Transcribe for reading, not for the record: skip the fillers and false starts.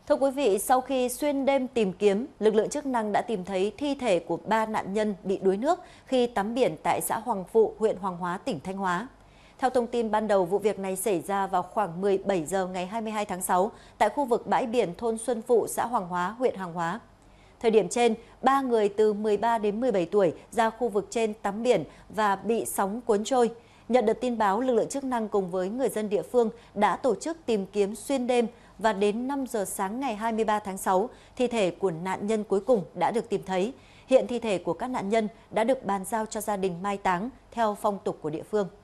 Thưa quý vị, sau khi xuyên đêm tìm kiếm, lực lượng chức năng đã tìm thấy thi thể của 3 nạn nhân bị đuối nước khi tắm biển tại xã Hoàng Phụ, huyện Hoàng Hóa, tỉnh Thanh Hóa. Theo thông tin ban đầu, vụ việc này xảy ra vào khoảng 17 giờ ngày 22 tháng 6 tại khu vực bãi biển thôn Xuân Phụ, xã Hoàng Hóa, huyện Hoàng Hóa. Thời điểm trên, 3 người từ 13 đến 17 tuổi ra khu vực trên tắm biển và bị sóng cuốn trôi. Nhận được tin báo, lực lượng chức năng cùng với người dân địa phương đã tổ chức tìm kiếm xuyên đêm và đến 5 giờ sáng ngày 23 tháng 6, thi thể của nạn nhân cuối cùng đã được tìm thấy. Hiện thi thể của các nạn nhân đã được bàn giao cho gia đình mai táng theo phong tục của địa phương.